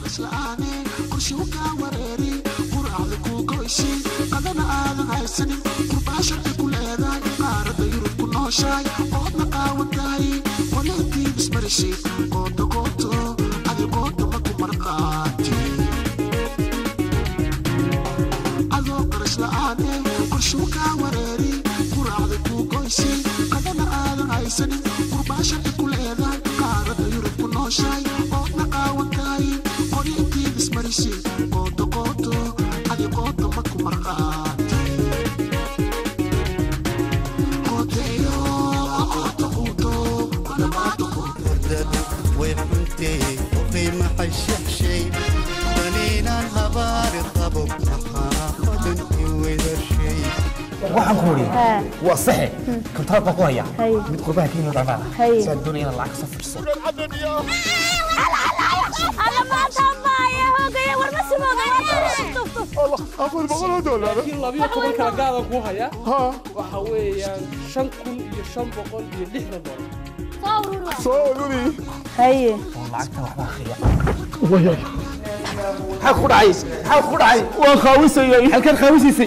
waxaan ku wariyo waa saxe kontaad baa ku haya mid qurbaha ka yimid dhamaada saad doonayna lacag soo furso alla ma taabaya hogaya war ma simoogay الله أفضل بقول دولار لكن لابيو كمان كلا قاعد كوها يا ها وحوي شنكون يشنبقون يلحنا دولار صوروني هاي والله عكتها وحبا خير وياي حاخد عايز وخاوسي حل كان خاوسي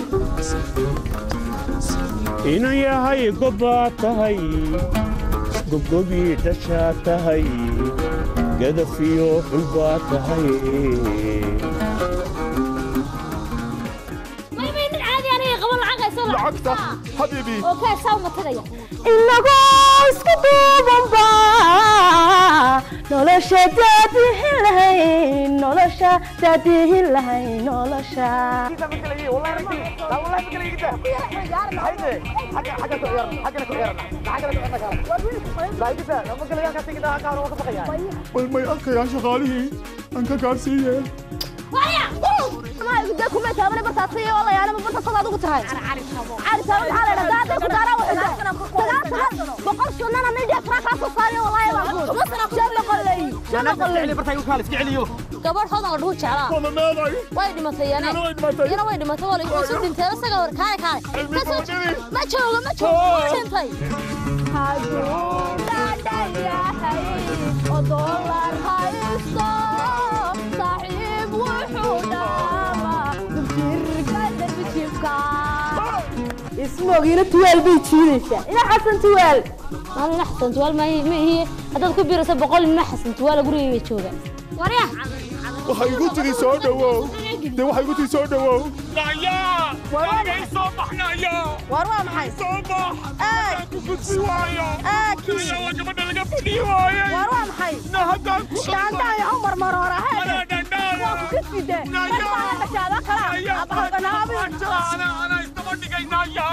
إنو يا هاي قبات هاي قبقبي دشات هاي قد فيو حلبات هاي لعقته حبيبي اوكي ساو ما تغير انغو اسكو بومبا نولشا دادي هلهي نولشا دادي هلهي نولشا كده مكلي والله ربي لا والله مكلي كده هيدي حاجه تغير حاجه تغير لا كده لما مكلي كده كده كان وقت بقيا والما يأكل يا شغالي أنت كارسية ويا ما يقدركم ما تابنا بطاطية والله يا أنا ما بطاطا ضوء تهاي عارف حالة لا ده كدارة وحدة بقول شو أنا نيجي أفرح على صاري والله يا بقول شو فعلي برتاي وكالس فعليو كبر هذا غدوه شعلا والله ما غاي وايد مثيانة أنا وايد مثول يقول شو أنت بس أقول كاري ما تشوف شنطي هاجو لا يا هاي الدولار هاي صاحب وحودامة بترقد بتشبكا اسمه غير توال بيتشيلشة إلى حسن توال أنا حسن توال ما هي هذا كبير سبقول ما حسن توال أقول يبيتشوله وريا waxay igu tiri soo dhawow de waxay igu tiri soo dhawow naya warwaay soo baxnaya warwaa maxay soo bax ku gudbi waayo kiyo gabadha laga fadhiyo waayo warwaa maxay nahada shaanta ay umar marora ana dandaan waa ku gudbide naya bashada kala abaqanaabi ana istabadhigaynaya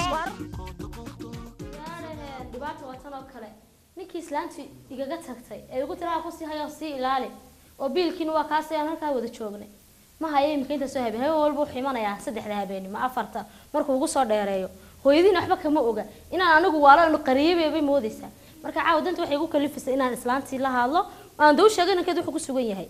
dhibaato watan oo kale ninkii islaanti igaga tagtay ee ugu tiraa ku sii hayo sii ilaali oo biilkiina waa kaas aan halka wada joognay ma hayay imka inta soo habeen walba ximanaya saddexda habeen ma afarta markuu ugu soo dheereeyo hooyadiina waxba kama oga inaan anigu waalaanu qariibay moodaysa marka caawdanta waxay ugu kalifisay inaan islaantii la hadlo aan doo sheegay inkeed wuxuu ku sugan yahay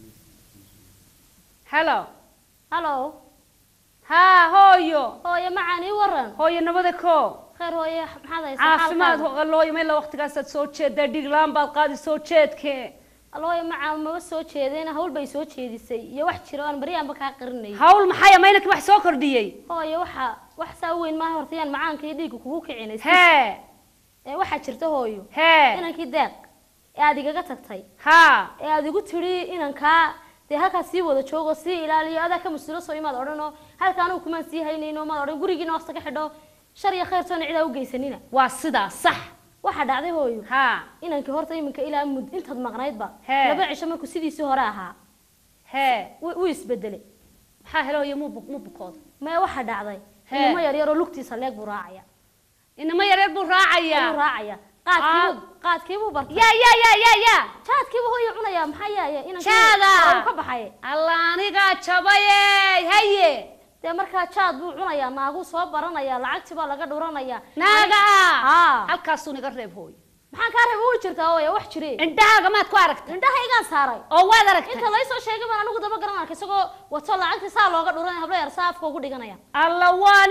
hello ha hooyo macaani waran hooyo nabada ko خير هوي maxaad haysaa caafimaad looyo meel waqtigaas aad soo jeeday dhiglaan baad qaadi soo jeedkee alooyo macaan ma soo jeedeen hawl bay soo jeedisay iyo wax jiro aan bariyaanba ka qarinay hawl maxay ameynka wax soo kordhiyay hooyo wax saa weyn ma hortayaan macaanka iyo dhiig kugu kicinay waxa jirta hooyo inankii deeq aad igaga tagtay aad igu tiri inanka de halka sii wada joogo sii ilaaliyo adaa ka masuulo soo imaad orano halka anu kuma sii haynayno ma oran gurigiina waqti ka xidho shar iyo khayr soo cid u geysanina waa sida sax waxa dhacday hooyo inankii horta iminka ilaa mud intaad maqnaydba laba cisho markuu sidiisii hore ahaa wuu isbedelay maxaa helooyo mu bukood ma waxa dhacday inama yaryar oo lugtiisa leeg buu raacaya inama yaryar buu raacaya qaadkiibuu bartay ya jaadkiibuu hooyo cunaya maxaa yaaya inankii ka baxay alla aniga jabaye haye de marka jaad buu cunaya naagu soo baranaya lacagti baa laga dhuranaya naaga halkaas uu naga reeb hooy maxaan ka reeb uu jirtaa hooyo wax jirey indhahaaga maad ku aragtay indhahayga saaray oo waad aragtay inta la soo sheegay baan anigu daba garanaa isagoo wato lacagti saa looga dhuranay habla yar saafka ugu dhiganaya alla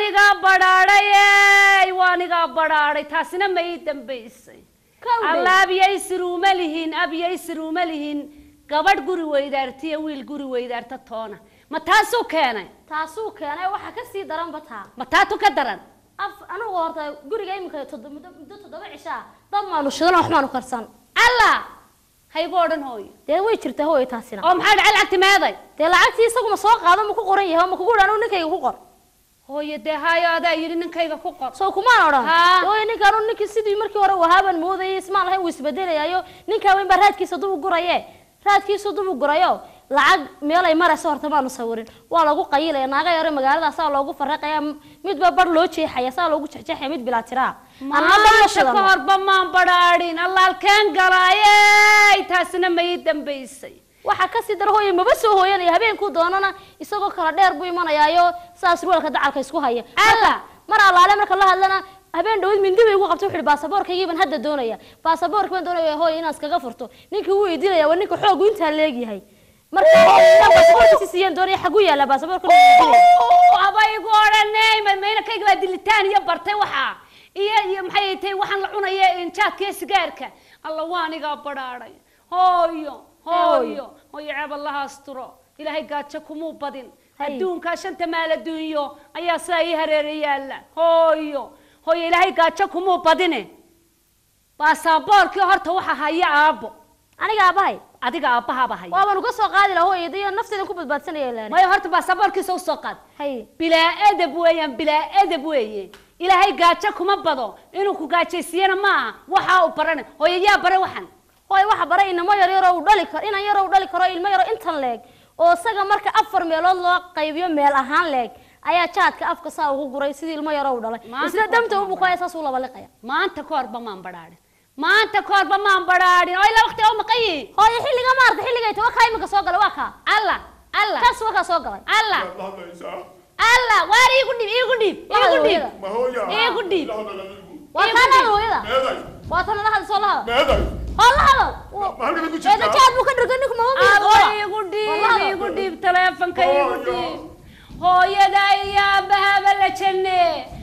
waaniga badhaaday taasina ma ii dambaysay alla abiyay siruuma lihin gabadh guri weydaartiya wiil guri weydaarta toona ma taasuu keenay waxa ka sii daran bataa ma taatu ka daran anigu horta guriga imika muddo 7 cisha dad maanu shidan wax maanu karsan allah haygo odhan hooyo dee way jirtaa hooyo taasina oo maxaa dhacay lacagti meeday dee lacagtii isagu ma soo qaado ma ku qoran yahay ma kugu dhaano ninkayga ku qor hooyo dee hayo adaa yiri ninkayga ku qor soo kuma oran hooyo ninkaan ninkii sidii markii hore wahaaban moodayay ismaan lahayn wuu isbedelayo ninka weyn baraadkiisa dub u guraye raadkiisa dub u gurayo lacag meel ay marayso horta maanu sawirin waa lagu qayilay naaga yar magaalada saa loogu faraqaya midba bar loo jeexaya saa loogu jeexay mid bila tiraa maanta ka horba maan badhaadhin allaalkeen galaayay taasina may dambaysay waxa ka sii dar hooyo maba soo hooyanaya habeenku doonana isagoo kala dheer buu imanayaayo saas ruulka dacalka isku haya alla mar allaale marka la hadlana habeen dhawid mindi way ugu qabtay wixii baasaboorkaygiiban hadda doonaya baasaboorkayban doonaya hooyo inaad iskaga furto ninkii uu idinaya waa ninka xoog inta leegyahay marka baasaboorkiisa siiyeen doonaya xagu yaala baasaboorka abay gooranay mayna kayga waa dilitaan iyo bartay waxa iyo maxay tahay waxaan la cunaya injaadka sigaarka alla waaniga badhaaday hooyo ceeb Allah asturo ilaahay gaajo kumuu badin adduunka shanta maal adduunyo ayaa saay hareerayaala hooyo ilaahay gaajo kumuu badine baasaboorkii horta waxa haya aabo adiga aabaha hay waan uga soo qaadi lahaa hooyadii nafteeda ku badbaadsanaya ilaahay may horta baasaboorkiisa u soo qaad bilaa adab weeyaan ilaahay gaajo kuma bado inuu ku gaajeysiyana ma waxa uu baran hooyayaa bare waxan waxa baray inama yar oo dhali karo inaan yar oo dhali karo ilmo yar intan leeg oo saga marka 4 meelood loo qaybiyo meel ahaan leeg ayaa jaadka afka saa ugu guray sidii ilmo yar oo dhalay isla damta uu buqay saas uu laba liqaya maanta koorba maan badhaadhin oo ila waqti oo maqay hooyo xilliga maarta xilliga ay tawa kaymka soo galay waa ka allah kaas waa ka soo galay allah waar igu dhiib ma hooyo igu dhiib waa kana hooyada waa tan la hal soo laha meeday الله ما هلك كنت جاي كان ممكن رجعني كم يقول ديب تلفون كي يقول ديب هو يا بهذا الجنة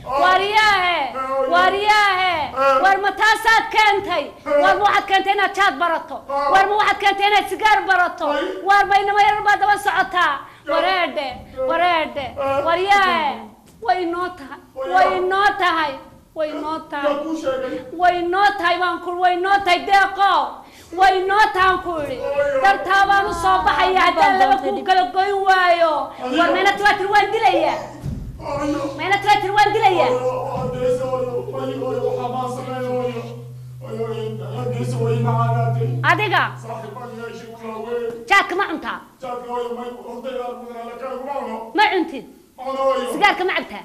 ورياه ورمتاسات كنتي ورواحد كنتي أنا تشاد برطو ورواحد كنتي أنا سجار برطو وربينما يربى دوا سعتها ورياه وينوتها بانكور وينوتها دقة وينوتها كوري ترتابان الصباح يا هذا لبكو كلكوي وايو ومن تواتر واندليا من تواتر واندليا أديكا جاك ما أنت ما أنت سجارك ما عبتها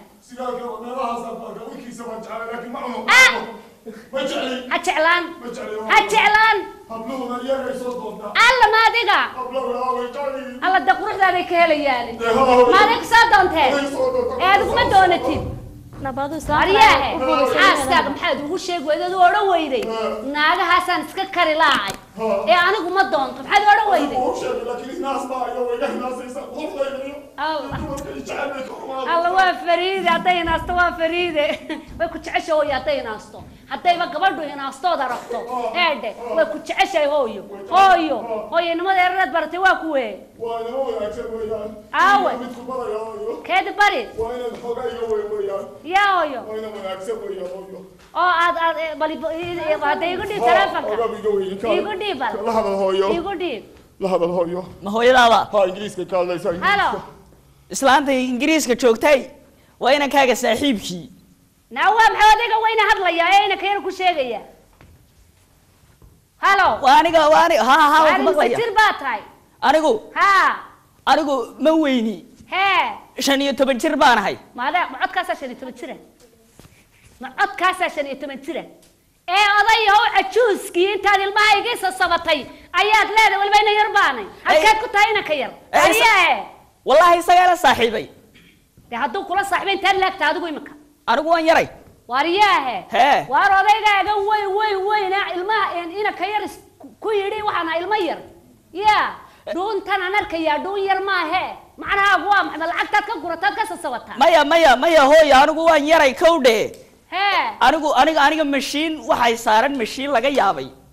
هتعلان الله ما دقا الله دقروح ذلك هليالي ما دق صادنتين هذا ما دونتين نبادو سلام أرياه حاسك محد وشيء وإذا دورة ويدي ناقة حسن سكر لاعي أنا قم الدون طب حد دورة ويدي الله وفريد يعطينا استوى فريدة وكنت عشوا يعطينا استو حتى يبقى برضو هنا استو ضربته هذا وكنت عشوا هوي إنما الرد برتي واكوه أوه كده بريد يا هوي هذا يقول لي تلفونك يقول لي بل يقول لي لا هذا الهويو ما هو يلا ها إنجليزي كان ليس هلو إسلامتي إنجليزي كشوكتي وين كاجا صاحبكي نوام حواديك وين هضلا يا أين كير كشيء هلو وأنا ها أنا مستير باتاي أنا ما ويني شنو تبجر بان هاي ماذا معد كاسة شنو تبجره معد كاسة شنو تبجره أضيع هو عجوز كي أنت هذه الماء جيس الصبتي أياد لا ولا بين يرباني هكذا كنت هنا كير والله سيارة صاحبي ده هدو كل صاحبين تلك تهدو يمك أنا وين يري ورياه وارضينا وين الماء هنا كير كويري وحنا المير يا دون تنا نركيا دون يرما هي معناها أقوام حنا العقد كقرطات كسسوتها مايا هو يا أنا وين يري كودي أنا مشين وحي صارن مشين لقى يابي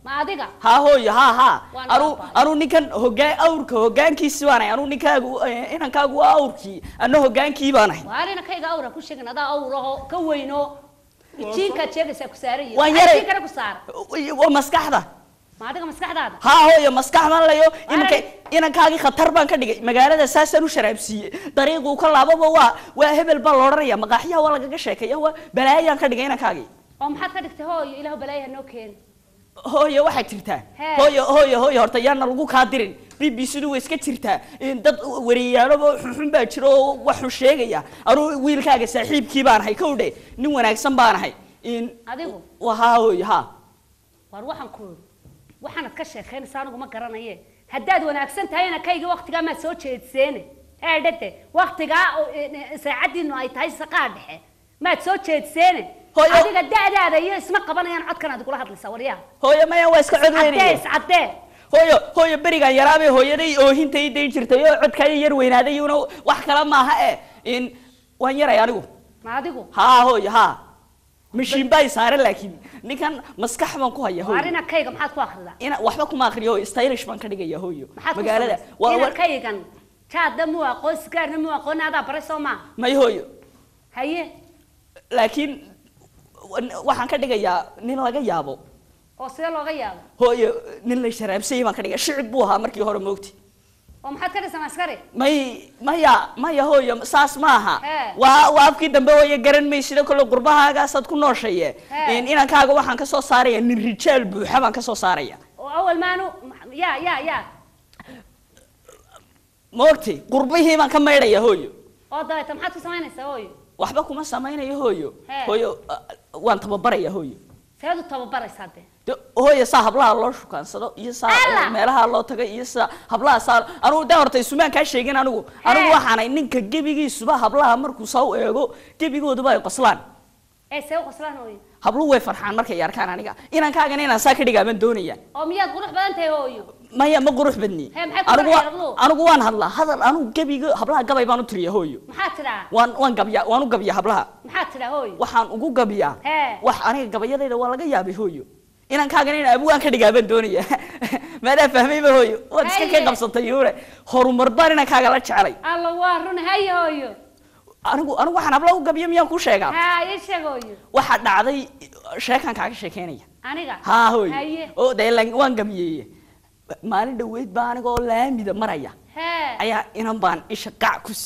ما أديك ها هوي ها أنو نكان هجان كيس وانا أنو نكاجو إنا كاجو أوركي أنو هجان كي وانا وأنا كي أورا كل شيء هذا أورا كوينو تين كتير سكساري وانيري كنا كسار ومسكح ده ما أديك مسكح هذا ها هوي مسكح ما لا يو إنا كاجي خطر بان كدي مجال أساسا وشرب سي طريق وكل عبوا وهبل بالورية مقاحية ولا جشة كي هو بلايا كدي إنا كاجي محد كدك هوي إله بلايا نوكين هوي واحد ترتاه هوي هرتيانا لقو كادرين BBC iska jirta in dad wariyaalo xun baa jiro wax u sheegaya anuu wiilkaaga saaxiibkii baan ahay kowdhe nin wanaagsan baan ahay in adigu waxa war waxaan ka sheekaynaysaa anigu ma garanaye haddaad wanaagsan tahayna kayga waqtiga ma soo jeedseene dhate waqtiga saacadiinu ay tahay saqaa dhexe ma soo jeedseene adiga daadaada iyo isma qabanayaan codkan aad kula hadlaysaa wariyaha hooyo maya waa iska cod weynay cadee hooyo beriga yaraabay hooyaday oohintay day jirtay oo codka yar weynaaday una wax kala maaha in waan yaray anigu ma adigu hooyo mishiin bay saaran laakiin ninkan maskax baan ku haya hooyo arina kayga maxaad ku akhridaa ina waxba kuma akhriyo stylish baan ka dhigaya hooyo magaalada waa kaygan jaada mu aqoon sigaarna mu aqoon adaa baray Soomaa may hooyo haye laakiin waxaan ka dhigayaa nin laga yaabo oo sida looga yaabo hooyo nin la sharaabsay baan ka dhigay shicib buu ahaa markii hore moogti oo maxaad ka dhisan askari maya hooyo saas maaha waa afkii dambe hooyo garan maysid kale qurbahaagasad ku nooshaye inankaaga waxaan ka soo saaraya nin rijaal buuxa baan ka soo saaraya oo awal maanu ya moogti qurbihii baan ka maydhaya hooyo oo daayta maxaad ku samaynaysaa hooyo waxba kuma samaynayo hooyo waan tababaraya hooyo seedu tababaraysaa hooyo saa hablaha loo shukaansado iyo saa meelaha loo tagay iyo saa hablaha saa anigu daa hortay sumaan ka sheegin anigu waxaanay ninka gebigiisuba hablaha markuu soo eego gebigooduba ay qoslaan see u qoslaan hooyo habluhu way farxaan markay arkaan aniga inankaagan inaan saa ka dhigaa baan doonaya oo miyaad qurux badan tahay hooyo maya ma qurux badni anigu waan hadlaa hadal anigu gebiga hablaha gabay baan u tiriya hooyo maxaad tiraa waan u gabiya hablaha maxaad tiraa hooyo waxaan ugu gabiyaa wax aniga gabayadayda waa laga yaabay hooyo inankaagan inaan abugaan ka dhigaa baan doonaya maadaa fahmayba hooyo waad iska ka qabsatay yuure horumar baan inankaaga la jecelay alla waa run hay hooyo anigu waxaan hablaha u gabiya miyaan kuu sheegaa ii sheeg hooyo waxaa dhacday sheekan kaaga sheekeynaya aniga hooyo oo dee waan gabiyey maalin dhaweyd baa anigoo laamida maraya ayaa inan baan isha qac ku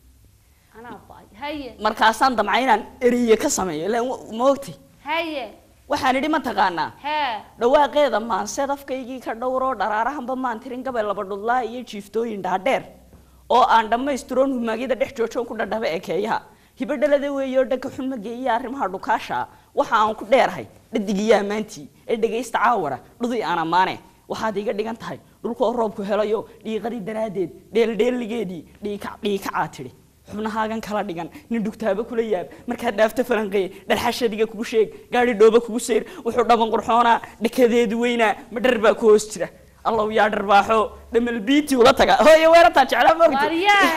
siiyey markaasaan damcay inaan eriye ka sameeyo ma ogtay waxaan idhi ma taqaanaa dhawaaqeeda maanseed afkaygii ka dhowroo dharaarahanba maan tirin gabay laba dhudlaa iyo jiiftooyin dhaadheer oo aan dhammaystiroon humaagida dhex joojoon ku dhadhaba ekeeyaha hibadhalada weeyoo dhanka xun ma geeya arrimaha dhukaasha waxa aan ku dheerahay dhadigiyo ammaantii ee dhegaysta caawara dhudii aan ammaane waxaad iga dhigan tahay dhulkoo roobku helayo dhiiqadii daraaddeed dheeldheeligeedii dhiikacaa tidhi xubnahaagan kala dhigan nin dhugtaaba kula yaab markaad dhaafto falanqeey dhalxashadiga kugu sheeg gaadhi dhooba kugu sayr wuxuu dhaban qurxoonaa dhakadeedu weynaa ma dhar baa ku hoos jira allow yaa dharbaaxo dhamal biiti ula taga hooyo weerataa jeclaa moogti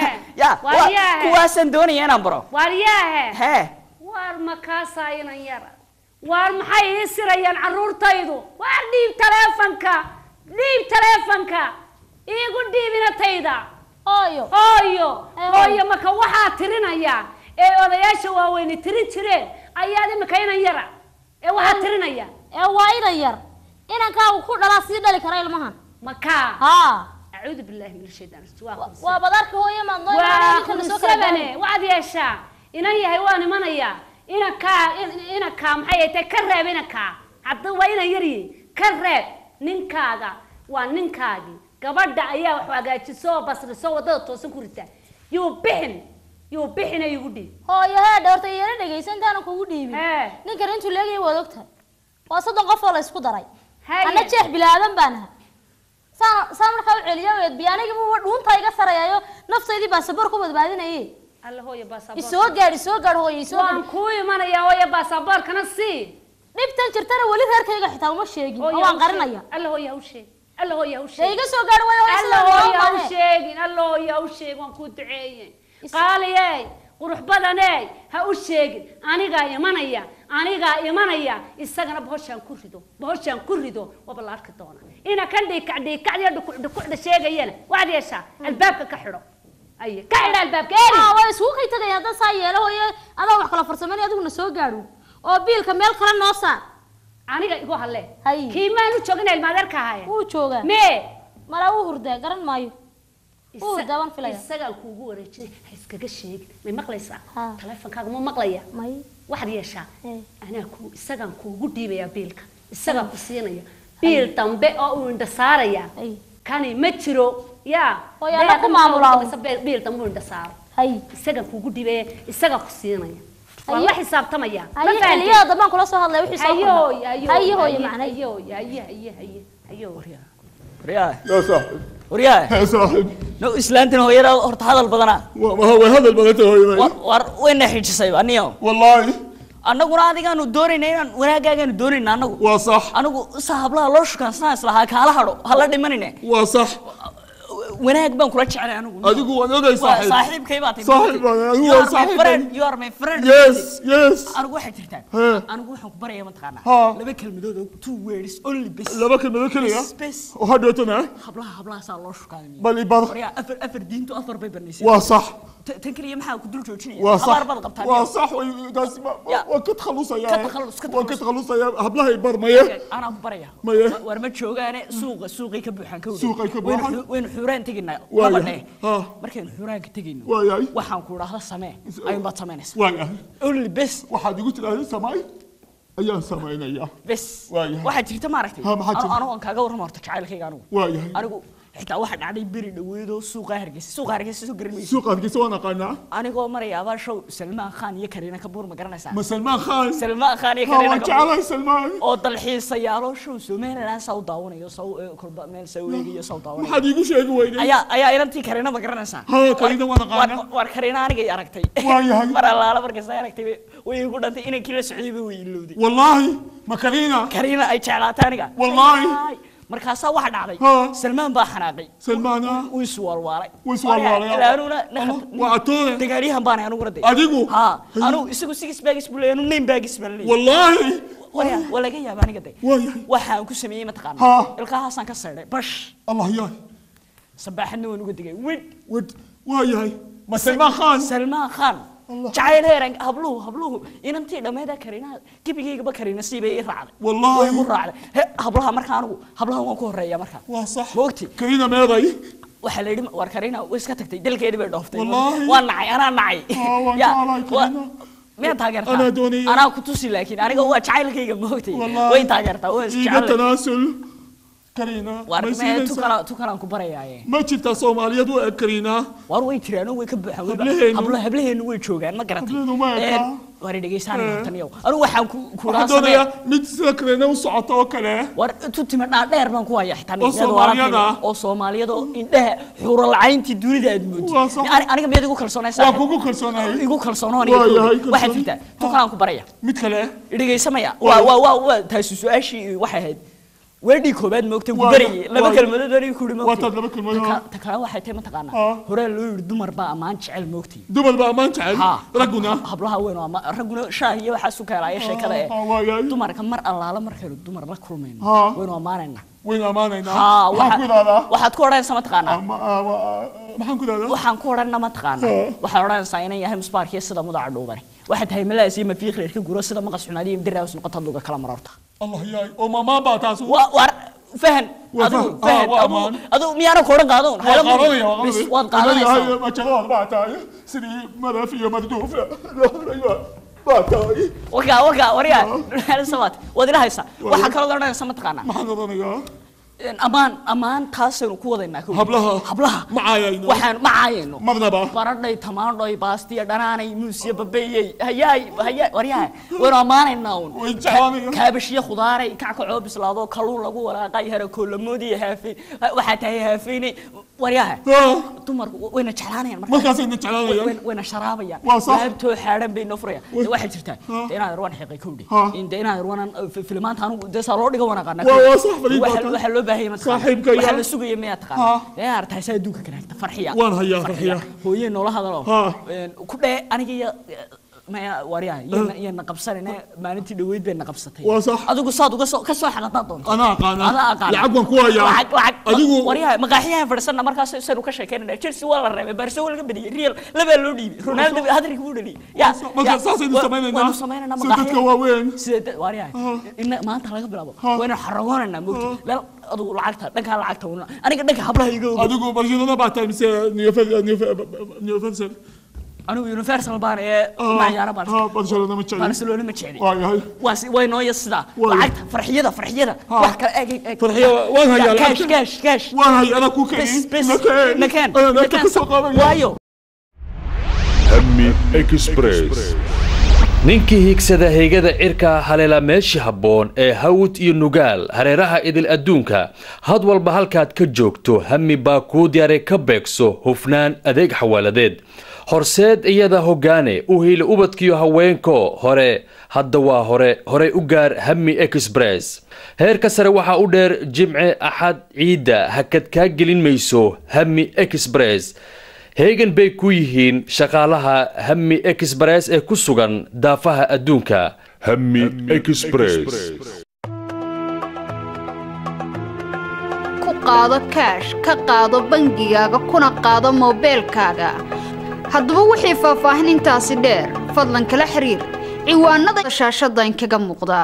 kuwaasaan doonaya inaan baro waryaahe waar makaasaa inan yara waar maxay ii sirayaan carruurtaydu waar dhiib taleefanka iigu dhiibinatayda hooyo maka waxaa tirinaya ee odayaasha waaweyni tirin jireen ayaad imika inan yara ee waxaa tirinaya waa inan yar inankaagu ku dhalaa sii dhali kara ilmahan makaa acuudu billahi min ashaytaan waa badarka hooyo maadnoysabane waxaad yeeshaa inan yahay waan imanayaa inankaa maxay tahay ka reeb inankaa hadda waa inan yaryi ka reeb ninkaaga waa ninkaagii gabadha ayaa wax hagaajiso basriso wadada toosan ku rita yuu bixin ay ugu dhiib hooyo dhawrta yeena dhageysan intaan kugu dhiibin ninkan intuu leegay wada ogtahay waa 3 qof oo la isku daray ana jeex bilaadan baan saan markaa u celiyo weed biyaaniga buu dhuunta iga sarayayo nafteedii baasaboor ku badbaadinayay alla hooyo baasaboor isoo gaar hooyo isoo waan ku imanaya hooyo baasaboor kana si dhibtan jirtana wali reerkayga xitaa uma sheegin oo waan qarinaya alla hooyo u sheeg الله هو يهوشي دايقة سو قارو الله هو يهوشي الله هو يهوشي وانكو دعيين قال ياي qurux badanay ha u sheegin aniga imanaya isagana bohoshan ku rido waba la arki doona ina kan dhiikacdiyo dhukucda sheegayana waad yeeshaa albaabka ka xidho ay ka xidha albaabka waa isku kay tagay hadda saa yeelo hooyo adaa wax kala farsameynay adiguna soo gaadho oo biilka meel kale noo saar aniga igu halle kiimaanu joogin ilmaadeerka ahaayeen wuu joogaa mee mala uu hurdaa garan maayo uu daban filaya isaga kuugu wareejinay ha iskaga sheegin may maqlaysaa taleefankaaga ma maqlaya may waxaad yeeshaa anaa isagaan kuugu dhiibaya biilka isagaa ku siinaya biil dambe oo uu indha saaraya kani ma jiro yaa hooyada ku maamulaa biil dambe uu indha saaro isagaan kuugu dhiibaya isagaa ku siinaya والله حساب تميا ما فعل يا ضمان كل صهاد لا وحي صهاد أيوه معناه أيوه ريا يا صاحب وريا يا صاحب لو إسلامتنا هو يرى أرت هذا البدنا ما هو هذا البدن هو وين نحيج سايب أنيو والله أنا قرأ هذا كانوا دورين ولا كانوا دورين أنا وصح أنا صاحب لا لوش كان سناس لها كهلا هرو هلا دمنينه وصح وناك بان كل شيء أنا أديكو أنا صاحب صاحب كيف صاحب هو صاحب you are my friend yes أنا واحد ترتاح أنا واحد برا يوم تقانا لبك المدود two words only best لبك المدود كليا best وهذا تنا hablaha saa loo shukaanay bal ibad afar diinto afar bay barnaysay waa sax tan kaliya maxaa ku dul joojinaya waa bad qabtaan waa sax daas waa ka takhalusaya waa ka takhalusaya hablaha barmaya ana baraya maya war ma joogaane suuqay ka buuxan ka suuqay ka buuxan weyn xuraan tagina markaan xuraanka tagino waxaan ku raahdo samee ay ma sameynaysaa waayahay only best waxaad igu tiraahdaa samay ayaan sameynaya bes waxa jirta ma aragtay anigu kaaga warramo horta jacaylkayga anigu xitaa waxa dhacday beri dhaweedo suuqa hargeysa soo garanaysa suuqa hargeysa waan aqaanaa anigoo marayaba show Salmaan Khan iyo Kareena Kapoor ma garanaysaa ma Salmaan Khan iyo Kareena Kapoor Salmaan oo dalxiisayaalo show Soomaaliland soo daawanayo soo kolba meel soo weegiyo soo daawanayo waxaad igu sheegi weyday ayaa inantii Kareena ma garanaysaa Kareena waan aqaanaa war Kareena aniga aragtay waayahay mar allaala markaas aragtay way igu dhantay inay kila socdiiba way ilowday wallahi ma Kareena ay jeclaatay aniga wallahi markaasa waxa dhacday Salmaan baa xanaaqay Salmaan uu iswaalwaalay ilaanuna waa toona dagaaliyahan baan anigu raday adigu anigu isagu six bags buu leeyahay nine bags baan leeyahay wallahi wala ga yaab aniga day waxaan ku sameeyay mataqaan ilkahaasaan ka saydhay bash allah yaay sabaxna waan uga digay wid waayahay ma Salmaan Khan jacayl heeran habluhu inantii dhameeda Kareena gibigayga Kareena siibay i raacday wallahi igu raacday hablaha markaan anigu hablaha waan ku horeeyaa markaan waa sax moogti Kareena meeday waxa la yiri war Kareena way iska tagtay dalkeedii bay dhooftay waan nacay ما تاجرتها أنا كنت أسي لكن أنا قوة شايل كي جمعتي وين تاجرتها وين تناسل كرينا ما تكلم كبرية ما شفت صومالية دو كرينا وروي ترينا ويكب هبله نوي شوجان ما قرأت وريد جيسان تنيو أنا وحنا كورا سبيا متذكرنا وصعطة وكله تتمنى دير من كوا يحتني أو صوماليا دو إنده حور العين تدوري ده أدمج أنا كم يدقو كلسونة سا وكو كلسونة يقو كلسونة واحد فيتا تكلم كبرية متكله ريد جيسان يا وا تاسوس أشي واحد وردي كوباد مكتوب بري لما كلمة دري كوري مكتوب واتد لما كلمة تكلم واحد تيم تقانا هراء لور دمر بقى ما نشعل مكتي دمر بقى ما نشعل رجونا حبلها وين وما رجونا شاهي وحسوا كراية شيء كذا دمر كمر الله لا مر خير دمر لا كل مين وين وماننا وين وماننا واحد كوران سما تقانا maxaan ku daadaa waxaan ku oran nama taqaana waxa oranaysaa inay yahay musbaarkiisa sida mudaca dhuubani waxa tahay malaasi ma fiiq reerka guro sida maqas xunaadiin diraas noqota luga kala mararta allah yaay oo mama baa taas war fahan adu miyana ku oran qaadon bis wad qaadanaysaa ma jawab baa tahay sidii marafiyo madduuf وكا وريا هذا سوات ودينا هيسا waxa kala doonaysa sama taqaana maxaan odanayaa amaan taasaynu ku wadaynaa hablaha waxaan macaayno marnaba baradhay tamaandhoy baastiya dhanaanay muusiya babeeyay hayay waryaha waan amaanaynaa kaabashiya khudaaray kackaco bislaado kalluun lagu walaaqay hara koolamoodi haafin waxa tahay haafin waryaha dumarku wayna jeclaanayaan markaasayna jeclaanayaan wayna sharaabayaan laabtoo xaaran bay nofraya waxa jirta inaad ruwan xiqay kowdhi inta inaad ruwan filmaanta anigu deesa loo dhigo wana qana waxa loo باهي ما صاحبك يا waxaa la sugaya ma taqaan ee artay saaduka kanaagta farxiya waan hayaa farxiya hooyeen noola hadalo ku dhee aniga ما وريها ين قبصنا ما أنت دويد بين قبصتين وصح أدوك صاد كسر حنا طاطون أنا أقانا لعبهم كويا أدوك وريها مقاحيها فرسنا مركز سنو كشكلنا تشيلسي ولا الربع برسو ولا بدي ريال لا بلودي رونالدو هذا ركبوا لي يا ما صار سمعنا سيدك كواوين سيد وريها إن ما أنت خلاص بلابو وين حرقونا موت لا أدوك العقتها دك العقتها ونا أنا قد دك حبلها يجوا أدوك برشلونة بعتها مثل نيوفنسل أنا يونيفرسال بان ما يعرف برشلونة متشعلي برشلونة متشعلي واي وين هو يصدا وعد فرحية واحد فرحية وين هي كاش وين هي أنا كوكي مكان وايو همي إكسبريس ninkii hiigsada heegada cirka haleela meeshii habboon ee hawd iyo nugaal hareeraha idil adduunka had walba halkaad ka joogto hami baa kuu diyaaray ka beegso hufnaan adeeg xawaaladeed horseed iyada hoggaane u hiili ubadkiyo haweenko hore hadda waa hore u gaar hami express heerka sare waxaa u dheer jimce axad ciidda hakad kaa gelin mayso hami express heegan bay ku yihiin shaqaalaha hami express ee ku sugan daafaha adduunka hami express ku qaado kaash ka qaado bangigaaga kuna qaado moobeelkaaga haddaba wixii faahfaahinintaasi dheer fadlan kala xiriir ciwaanada shaashada inkaga muuqda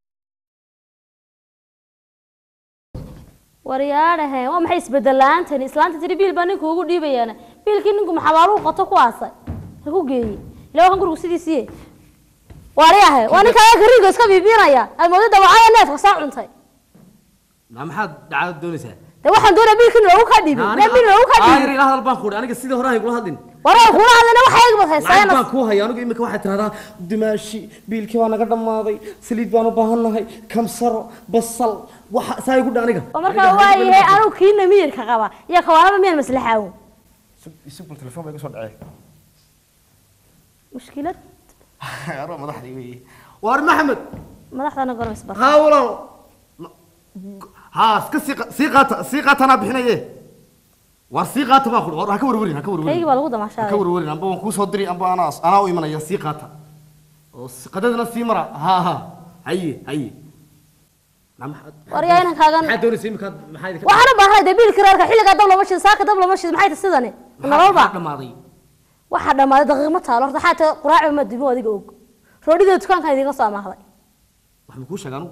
waryaarahe waa maxay isbedelaantani islaanta tiri biil baa ninka ugu dhiibayana biilkii ninku maxabaaluhu qoto ku aasay ha ku geeyey ilaa waxaan gurigu sidiisii waryaarahe waa ninka gariga iska biibinaya ay moodada wacaya neefka saa cuntay maxaad dhacdo doonaysaa de waxaan doonaa biilkii loogu ka dhiibi biil loogu ka dhiibi ayr ilaa hadal baan ku aniga sidii hore ay kula hadlin waraa kula hadlina waxa ay bad haysayna baan ku hayaa anigu imika waxa tiraahdaa dimaashi biilkii waa naga dhamaaday saliid baan u baahanahay kamsaro basal waxa saay ku dhaaniga marka waayahay anu kiina miirka qaba iyo kawaanada meel maslaxaawo isku telefoon bay ku soo dhacay mushkilad yaro madaxdii weey war maxamed madaxdana gormis bar ها ولا ها سيقات أنا بحناية وسيقات ما أقول ورا كورورين هيك بالغو ده ما شاء الله كورورين أنا بقول كوس هدري أنا ويمنا يا سيقات قدرنا سيمرة ها هي نعم وريانا كاغان حدوني سيمك محايد وأنا بهاي دبيل كرارك حيلك دبلة ماشي ساكت دبلة ماشي محايد السدني نرابع واحد ما دقيقة ما تعرف حتى قراع ما تبيه هذيك أوك رودي ده تكان كان يديك صام هذا محمود شغانو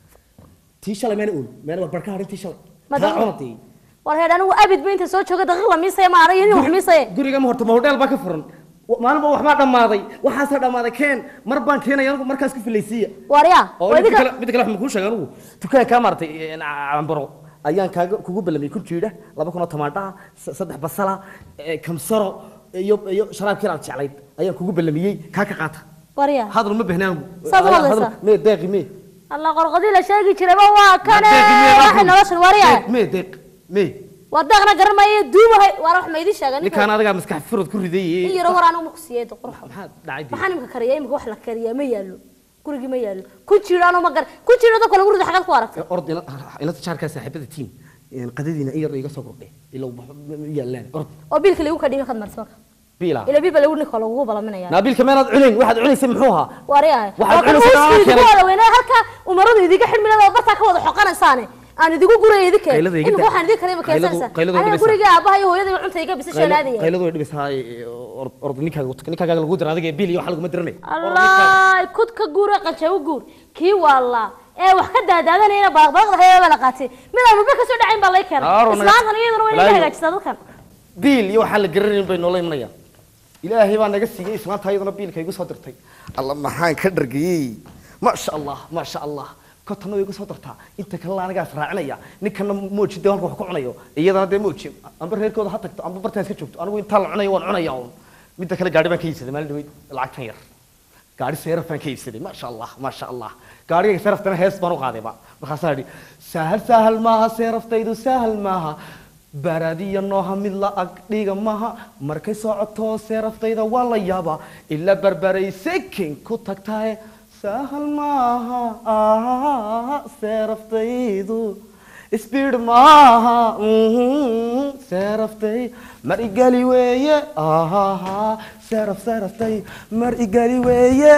تيشل ما نقول ما أنا بركة هذي تيشل ما عرفتي ورهيد أنا وأبد بنت صوت شو دقيقة ميسة ما عريني وحميسة قولي كم هرت موديل باكفرن ما أنا بروح ما دماغي وحاسة دماغي كان مربان كنا يانو مركز كيف الليسية وريا بدك لا محمود شغانو تكان كامرتي أنا عم برو أيام كوجو بلمي كل شيء ده لا بكون طماطة صدق بصلة كم صرا يوب شراب كيران تعليد أيام كوجو بلمي كاكا قاطع وريا هذا المبه هنا هذا مي دقيق مي الله قرقدي لا شيء كذا ما كان احنا وصل وريا مي دقيق مي ودقنا قرما يدوم هاي وراح ما يديش اللي كان هذا مسكح فرد كل ذي يروح ورانا مكسيات قرحه دعيدي ما حنمك كريه يمك وحلا كريه ما يالو كورجي ما يالو كنت شيرانو ما قر كنت شيرانو كل ورد حاجات كوارك أرض إلى تشارك صاحبة التيم يعني قدينا أي رأي قصة قرطي إلا يالله أرض وبيلك اللي هو كديم خد مرسوك بيلا إلى بيبل اللي ورني خلوه بلا مني يعني نبيل كمان علين واحد علين سمحوها وريها واحد علين سمحوها وين هركا ومرض يديك حلم لا برتا كوض حقنا ثاني أنا ديكو قري يديك إنه هو حن ديك كريم كيسانسا أنا قري جا أباها هو يدي عمت يجا بس شيء هذه قيلوا يدي بس هاي أرض نيكا قال القدر هذا بيلي وحلق مدرني الله كنت كجورة قد شو جور كي والله إيه وحكد هذا أنا هنا باغ هي ولا قاتي من أبو بكر سود عين بالله كان إسلام أنا يدرون إلى هيك جسد كان بيل يو حلق قررين بين الله منيا إلهي وانا قصي إسمع تايد نبيل كي يقص هدرتي الله ما حان كدرجي ما شاء الله ما شاء الله كتنو يقص هدرتها أنت كلا أنا قاعد راعنيا نكنا موج دوانك وحكوا عنيا إياه ده موج أمبر هيك كده حتى أمبر برتاس كشوفت أنا وين طلع عنيا وعنيا يوم مدة كلا قاعد ما كيس ما لدوي العكير قاعد سير فان كيس ما شاء الله ما شاء الله قاعد سير فتنا هيس بنو قاعد بقى بخساري سهل ما سير فتيدو سهل ما برادي النوها من لا أقديق ماها مركز عطو سيرفتيدا والله يابا إلا بربري سكين كتك تاي سهل ماها سيرفتيدو speed maaha saraftay mar igali weeye saraftay mar igali weeye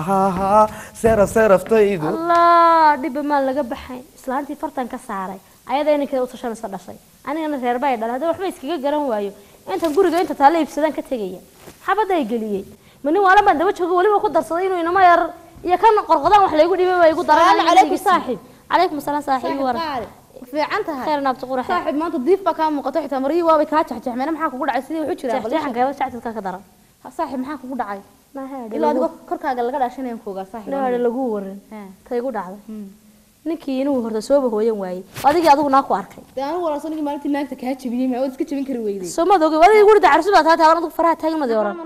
saraftaydu allah dhib ma laga baxay islaantii fartan ka saaray ayada inankeeda u tashan iska dhashay anigana reer baa dhalay hadda waxba iskaga garan waayo inta guriga inta taala iibsadan ka tagaya xabad ay galiyay mani wala baan daba joogo waliba ku darsaday inuu inama yar iyo kan qorqodan wax lagu dhibay way igu daran calaykum saaxiib calaykum salaam saaxiib war fiican tahay khayr naabta qurax saaxiib maanta diif baa ka muuqato xitaa mariyii waa bay ka jaxjaxmeen maxaa kugu dhacay sidii wuxuu jiraa jaxjaxan kayada jacdka ka daran saaxiib maxaa kugu dhacay ilaa adigo korkaaga laga dhaashanayaan kooga saaxiib la lagu waran tay igu dhacday ninkii inuu horta soo bahooyan waayay adigii adigu naa ku arkay anigu walaasoo ninkii maalintii naagta kaa jabiyay ma iska jabin kari weyday soo ma doogay adigii guri dacarsu baa taa adigu faraha taagan maday oran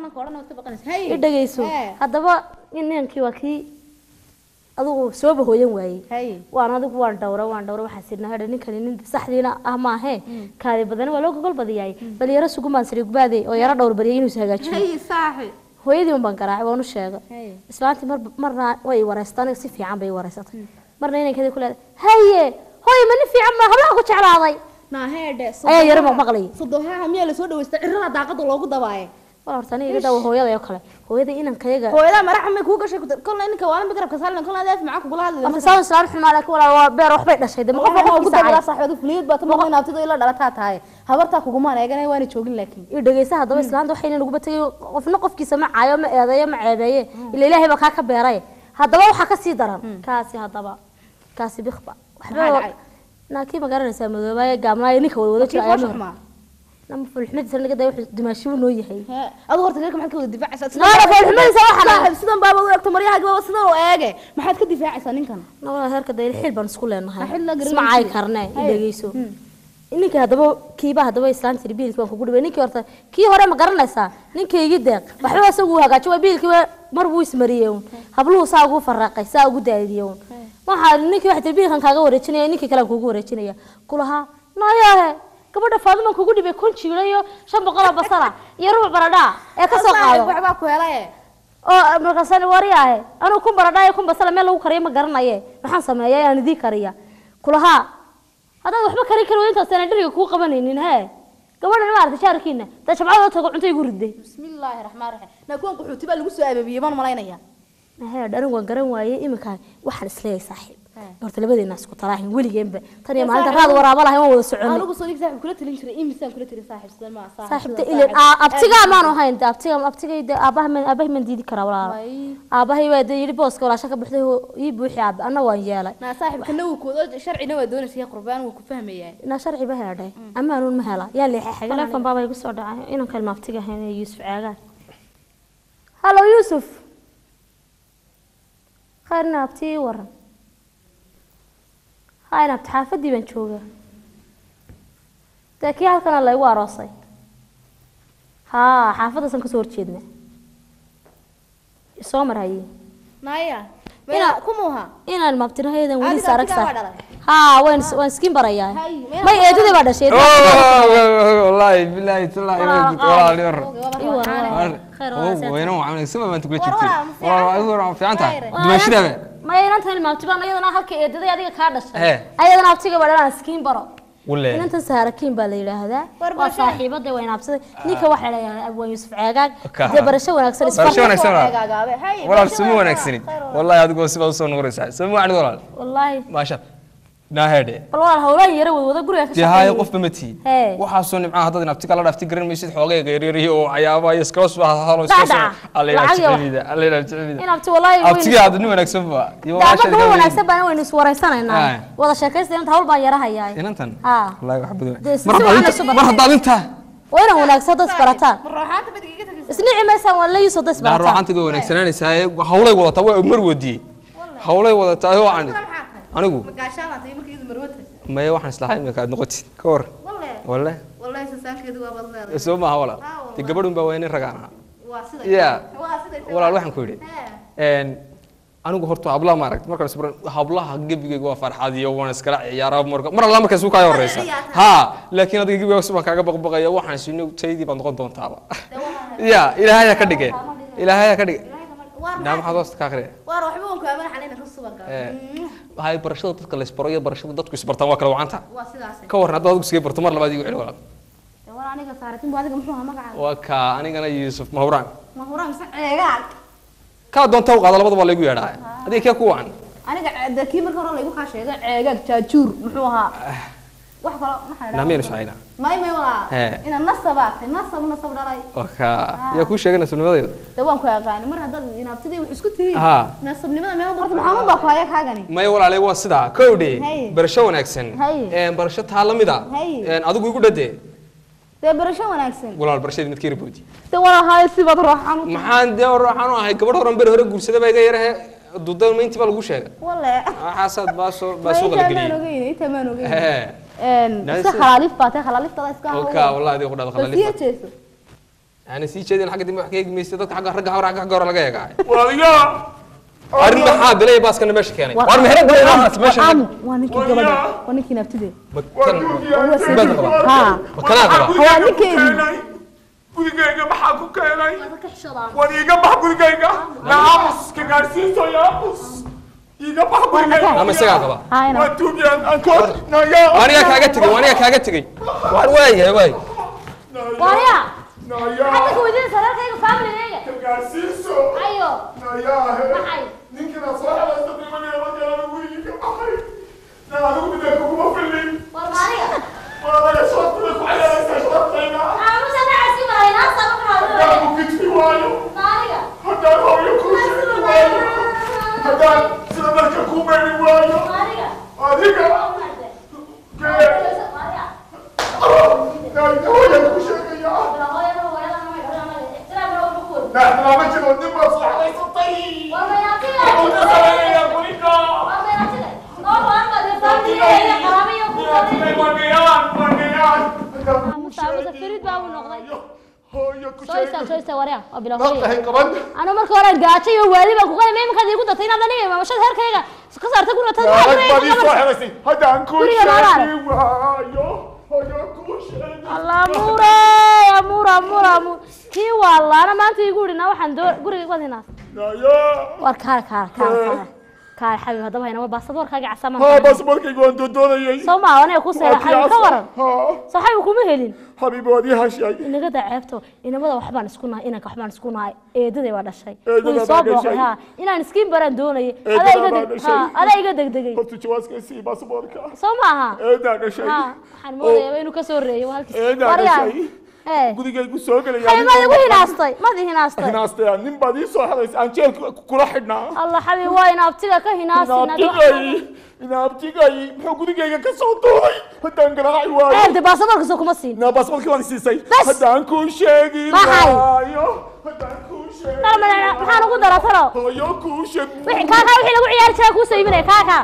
i dhageyso haddaba ninkii waa kii adigu soo bahooyan waayay waan adigu waan dhawra waxaan sidnaa hadha ninkani nin saxdiina ah maahe kaadi badan waa loo gogol badiyay bal yara sugumaan siri gubaaday oo yara dhawr bariyay inuu hagaajiyo saaxiib hooyadii un baan garaacay waan u sheegay islaantii marna way wareystaan si fiican bay wareysatay marna inankeeda ku leedahay haye hooy ma nin fiican ma hablaha ku jeclaaday naaheedhe ayaa yara maqlay sodohaha miyaa la soo dhaweystay cirrada daaqada loogu dabaaye wala horta aniga dawa hooyada oo kale hooyada inankayaga hooyada marax ma ku gashay kolna ninka waa la garabka saaran kolna adeef macaan kugula hadlay marka saan islaan xumaala ku wala beer waxbay dhashay dama qof ugu dabala saaxiibadu fuliyad baa tamo in abtido ila dhalata tahay habarta kugu maan eeganay waana joogin laakiin ii dhageysa hadaba islaanta waxay inagu batay qofna qofkiisa ma caayo ma eedayo ma ceebeeye ila ilaahay ba ka beeray hadaba waxa ka sii daran kaasi hadaba kaasi bikhba waxba naaki ma garanaysaa madoobaye gaamnaayo ninka wada jira ayaa nama fulxmadiisa laga day wuxuu dimaashibu noo yahay adigu horta reerka maxaad ka wada difaacaysaa nala fulxmadiisa waxa saaxiib sidan baaba u egto maryaha baba sidan oo eege maxaad ka difaacaysaa ninkan nala heerka day xil baan isku leenahay ismaacay karnay dhageyso ninka hadaba kiiba hadaba islaantii biilkii waan kugu dhibay ninkii horta kii hore ma garanaysaa ninkaygii deeq waxba asagu hagaajiyo biilkii mar buu ismariyay habluhu saa ugu faraqay saa ugu daadiyay waxa ninkii waxa biilkan kaaga wareejinaya ninkii kale kugu wareejinaya kulaha naayahe gabadha Faadima kugu dhibay kun jiilayo 500 basala iyo rubuc baradha ee ka soo qaado waxba ku helay oo markaasana wariyahay anu kun baradha iyo kun basala meel lagu kariyo ma garanaye maxaan sameeyay aan idii kariya kulaha hada waxba kari karo inta sanad dhiriga ku qabanaynin he gabadha ma aragtay shaarkiina ta shabcada tago cunto igu riday bismillaahir rahmaanir rahiim na kuwan quxuutiba lagu soo aababiyay baan malaynaya he dharin waan garan waayay imika waxaan isleeyahay saaxiib horta labadeena isku talaahin weligeenba tan iyo maalinta raad waraaba lahayn wada soconay anigu soo saaxiib kula talin jiray imisaan kula talin saaxiib sidaan ma saaxiibta ilaa abtiga maanu hayn abtiga aabaha man diidi kara walaal aabahay waa yiri booska walaasha ka buuxday ii buuxi aab anna waan yeelay na saaxiibkana uu koodo sharcina waa doonaysaa qurbaan uu ku fahmayay na sharci ba heeday ama aanu ma hela yaa leexay telefoon baabay ku soo dhacay inaan kalma abtiga hayn Yusuf caagaan hallo Yusuf kharna abti waran hayna xaafadii baan joogaa dadkii halkan la igu aroosay xaafadasan ka soo horjeedna soo maray naya ina kumuha inaan mabtinaheedan wali saaragsa waan skin barayaa may eedada baa dhashay wallahi billahi tallahi walaal yar wayna waxaan isma ma tukula jirtay walaal adigu fiicanta dimashidaba ma inaan tan mabtibaan ayadana halka eedada adiga ka dhashay ayadana abtiga badana skin baro inta saarakiin baa la yiraahdaa waa saaxiibada way naabsaday ninka waxa la yiraahdaa Abu Yusuf Caagaag de barasho wanaagsan walaal sumu wanaagsan wallahi adigu siba u soo noqoraysaa sumu wacdi walaal wallahi ma sha naahade walaal hawlaan yara wada guriga ka shaqeeyay qof bamati waxa soo nimca hadda naftiga la dhaftay garan maysid xoogayga yaryariyo oo cayaaba iyo iskaas waa halo iskaas alla jeclida in abti wallahi abtiga aad nin wanaagsan ba iyo waa wanaagsan baan waynu is wareysanaynaa wada sheekaysta inta hawl baan yara hayay inantan wallahi wax badan mar hadda inta wayna wanaagsan dad barataan ruuxaanta badiga ka isnici meeshan wala yusoo dad barataan ruuxaanta go wanaagsananaysaa hawlay wadata way mar wadi hawlay wadata oo aan anigu ما يوحنا سلاحي ما كاد نقطي كور والله سانكيدو waa badleeday soo ma wala gabadhun baa weyn ragaana wala waxaan ku yiri anigu horta hablaha ma aragtay marka sabran hablaha gabigayga waa farxad iyo waan iskala ciyaaro mar alla markaas uu ka horeysa laakiin adiga gabigayga suban kaaga baqbaqaya waxaan siinay taydii baan noqon doontaaba ilaahay ka dhigay ilaahay ka dhigay naam xadoos ka akhriya war waxba uu ka aman xalina ka suban هاي برشلونة تذكر الإسبرية برشلونة تذكر إسبرتان وكلا وعنتها واسيداس كورنا هذا تذكر إسبرتان مرة بعد يقول ولا ولا أنا كسارتين بعدك محوها مقعد وكا أنا يوسف مهوران مهوران سعيد كادون توقع على بعض ولا يقول يا هذه كيف كوان أنا قاعد ذكي مرة والله يقول خاشة عيقك تاجور محوها واحد ما حدا نامين سعينا ما ولا إن النص دراي وكا يا كوش شجنا سنوات دوام كوي أغاني مرة هذا إن أبتدي وحسكتي ها نص لماذا ما برضه محمد بقايا حاجة ما يقول عليه واسدا كودي برشلونة أكسن برشلونة تعلم إذا أدو يقول ده برشلونة وناكسن ولا البرشلونة متكير بودي ولا هاي سبب روحانو محان ده روحانو هاي كبر هرم بره هرم جلسة بيجي يره ضد ما أنت بالغوش هذا ولا حسد باسو غلقني تمانو جيني خلاليف باتة خلاليف تلا إسكاه أوكا والله دي قدرة خلاليف بس أنا سي شيء الحاجة دي محكي ميستدك حاجة رجع ورجع جورا لقى قاعد ويا أرن حاد ليه باس كنا ماشي كاني وأرن هرب ولا ماشي وانك جبل وانك نبتدي ها وكلا قبل وانك gurigayga maxaa ku keenay war iiga bax gurigayga naamus ka gaarsiiso yaamus iiga bax gurigayga ama isaga qaba waa tuugyaan ankood aniga kaaga tagay war waay waya naya hadda ku wadiin sararkayga family-gayga ka gaarsiiso ayo naya maxay ninkina soo xalaasta bimanaya wadana guriga baxay naa adigu midda kuma filin war maariga war adiga soo ku xalaasta shaqayga هذا مكتفي وايو هذا هو يكون وايو هذا سنبرك كوميني وايو هذيك لا هو يكون شيء يا نحن ما نجي نبغى صح ليس الطيب والله يا اخي والله يا بوليكا والله يا اخي والله انا دفعتي يا حرامي يا مستعمل فريد بابو نقضي سويسا وريا وبلا هوي أنا مركو أنا قاعد شيء والي بقول ما يمكن يقول تطين هذا نيجي ما مشى هير كذا كسرت كل تطين هذا عنكوش الله مورا يا مورا كي والله أنا ما أنت يقول إنه واحد دور قولي يقول هنا كار كار حبيبي هذا هنا باسبور كاجي عسام ها باسبور كي يقول دودونا يي سمع أنا أقول سير حبيبي كورن صحيح كم هلين حبيبي ودي هالشيء إنك قد عرفته إن ما ده وحبان سكونها إنك وحبان سكونها ده ولا شيء ويصاب ها إن نسكين برندوني هذا يقدر دقيق قلت جواز كيسي باسبور كا سمعها ده شيء حنموت يا إنه كسر ري وهالكسر ده شيء gurigaygu soo galay ay ma igu hinaastay ma hinaastay nin baad ii soo xalaysay aan jeel kula xidhnaa allah xabi waa in abtiga ka hinaasina ina abtigay muxuu gurigayga ka soo duulay haddaan garaaci waayo ee baasaboorka soo kuma siin baasaboorka waan siisay haddaan kuu sheegi waayo haddaan kuu sheegi maxaan ugu daratalo hooyo kuu sheegi wixii lagu ciyaari jiray kuu soo iibinay kaaka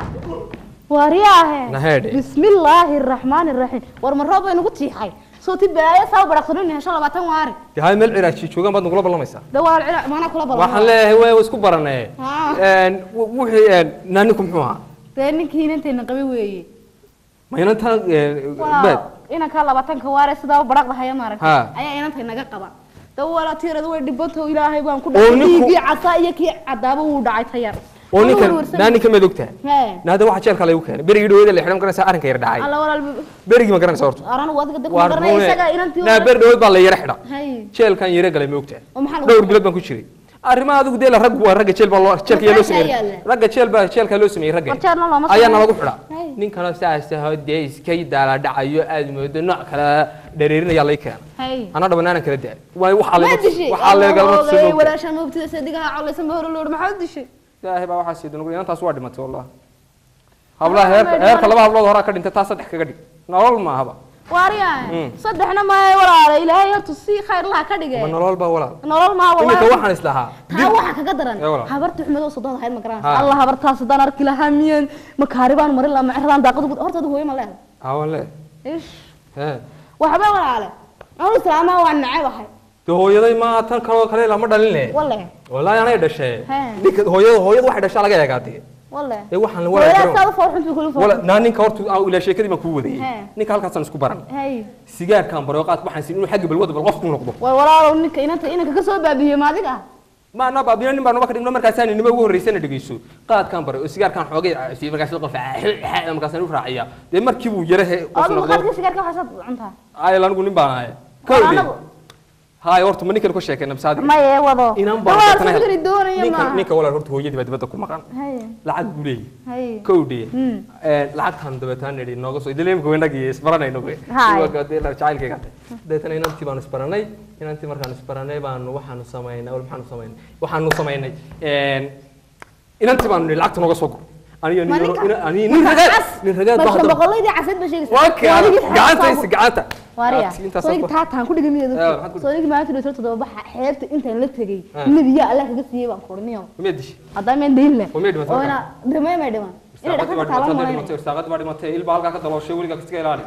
wariyaahe bismillaahi raxmaani raxiim war ma roob aynu ku tiixay صوتي بلايا صار برقصني إن شاء الله باتن واري. هاي مل عراق شيء شو كم بعد نقول بالله ميسا. دوار العراق ما أنا كلا بالله. وحلا هو وسكو برنا. وحي نانكم حوها. تاني كهين أنت نقبي وياي. ما ينتهى بد. إنا كلا باتن كواري صدا وبرق هاي مارك. ها. أي أنا تهنا قبا. دوار تيرا دوار دبته إلى هاي بام كده. يجي عصاية كي عذابه وداعي تيار. ونكن نانكم مدوكتها. هذا واحد شال خليه وكان. بري يدوي اللي حرام كنا سأرن كير داعي. الله ولا بري ما كنا صورته. أنا واد قدك ما كنا يسقى إن أنت. نا بري يدوي بالله يرحنا. شال كان يرجع لي مدوكتها. دور بلاد ما كشري. أرما هذا قديل رج شال بالله شال كيلو سمير. رج شال كيلو سمير رج. أيانا ما قفلا. نين كنا ساعة دايس كي دار دعيو أدم دنا كلا دريرنا يلا يكان. أنا دبنا أنا كلا دار. وحال قلبك سلوك. ولا شنو بتصدقها على سمهر اللور ما حدش. لا هي بقى واحد سيد نقول أنا تاسوار دمت والله. هبلا هير كلام هبلا ظهرك كده أنت تاسد حكي كده. نقول ما هبا. واريا صدقنا ما ولا إلى هي تصي خير لها كده. من نقول بقى نقول ما ولا. إنك واحد إسلها. واحد كقدرن. حبرت حمد وصدان هاي المكان. الله حبرتها صدان أركلها مين مكهربان مرة لا معرضان داقد أرتد هو ما له. ولا. إيش. ها. وحبا ولا على. أول سلامة وعنعي وحي. هو يدي ما تان كله لما دليله. والله أنا يدشه. ديك هو واحد دش على جاي قاعد. والله. إيه واحد ولا. ولا صار فرح في كل فرح. ولا ناني كورت أو إلى شيء كذي ما كودي. نيك هالك صار نسكبرن. سيجار كان بريقات بحن سنين حق بالوضع بالغفق ونقضه. ولا لو إنك كسر بابيه ما ذيك. ما أنا بابينا نبى نبى كده مركز ثاني نبى هو الرئيس ندقيسو قاد كان برا السيجار كان حوجي في مركز القف مركز ثاني وفرعية ده مركبه يره أنا قاد السيجار كان حسب عنها هاي لا نقول نبى هاي كودي هاي ورت مني كل كشة كنا بساعد ما يوضو إنام بارك نيك ولا رحت هو يدي بدأ كم مكان لعب بولي كودي لعب ثان دبتان ندي ناقص إدلهم كوينا كيس برا نينو كي هو كده لا شايل كي كده ده ثاني إنام تبان سبرا ناي إنام تبان كان سبرا ناي بان وحنو سماين أول وحنو سماين إنام تبان لعب ناقص وكو أنا نرجع بس بقول لي دي عسد بشيء قعدت واريا صديق تاعتها كل جميل صديق ما تقدر تضرب حياتك انت اللي تجي النبي يا الله كده سيبا كورنيو ميدش هذا من دين له وانا دمي ما دمي استاقت بعد ما تيل بالك كده شيء ولك كتير يلالي